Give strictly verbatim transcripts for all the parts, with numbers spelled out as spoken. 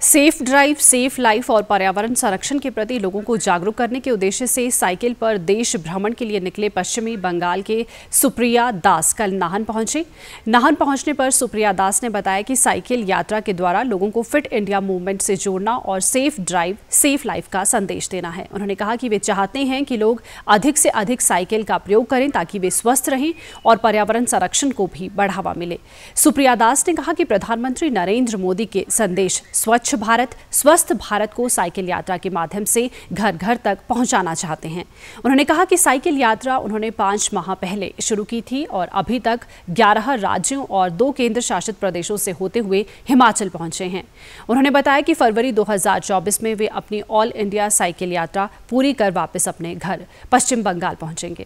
Safe drive safe life और पर्यावरण संरक्षण के प्रति लोगों को जागरूक करने के उद्देश्य से साइकिल पर देश भ्रमण के लिए निकले पश्चिमी बंगाल के सुप्रिया दास कल नाहन पहुंचे। नाहन पहुंचने पर सुप्रिया दास ने बताया कि साइकिल यात्रा के द्वारा लोगों को फिट इंडिया मूवमेंट से जोड़ना और सेफ ड्राइव सेफ लाइफ का संदेश देना है। उन्होंने कहा कि वे चाहते हैं कि लोग अधिक से अधिक साइकिल का प्रयोग करें ताकि वे स्वस्थ रहें और पर्यावरण संरक्षण को भी बढ़ावा मिले। सुप्रिया दास ने कहा कि प्रधानमंत्री नरेंद्र मोदी के संदेश स्वच्छ भारत स्वस्थ भारत को साइकिल यात्रा के माध्यम से घर घर तक पहुंचाना चाहते हैं। उन्होंने कहा कि साइकिल यात्रा उन्होंने पांच माह पहले शुरू की थी और अभी तक ग्यारह राज्यों और दो केंद्र शासित प्रदेशों से होते हुए हिमाचल पहुंचे हैं। उन्होंने बताया कि फरवरी दो हज़ार चौबीस में वे अपनी ऑल इंडिया साइकिल यात्रा पूरी कर वापस अपने घर पश्चिम बंगाल पहुंचेंगे।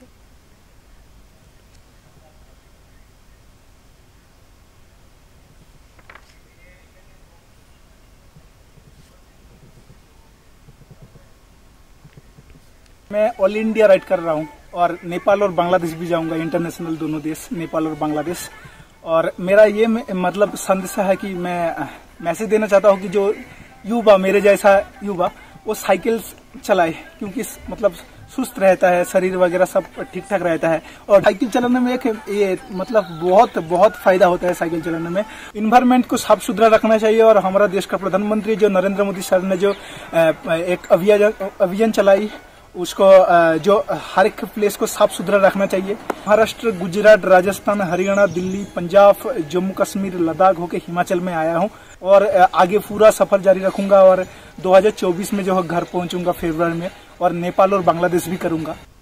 मैं ऑल इंडिया राइड कर रहा हूँ और नेपाल और बांग्लादेश भी जाऊंगा, इंटरनेशनल दोनों देश नेपाल और बांग्लादेश। और मेरा ये मतलब संदेश है कि मैं मैसेज देना चाहता हूँ कि जो युवा मेरे जैसा युवा वो साइकिल चलाए, क्योंकि मतलब सुस्त रहता है, शरीर वगैरह सब ठीक ठाक रहता है। और साइकिल चलाने में एक ये मतलब बहुत बहुत फायदा होता है साइकिल चलाने में। इन्वायरमेंट को साफ सुथरा रखना चाहिए और हमारा देश का प्रधानमंत्री जो नरेंद्र मोदी सर ने जो एक अभियान अभियान चलाई उसको जो हर एक प्लेस को साफ सुथरा रखना चाहिए। महाराष्ट्र, गुजरात, राजस्थान, हरियाणा, दिल्ली, पंजाब, जम्मू कश्मीर, लद्दाख होके हिमाचल में आया हूँ और आगे पूरा सफर जारी रखूंगा और दो हज़ार चौबीस में जो है घर पहुंचूंगा फरवरी में और नेपाल और बांग्लादेश भी करूंगा।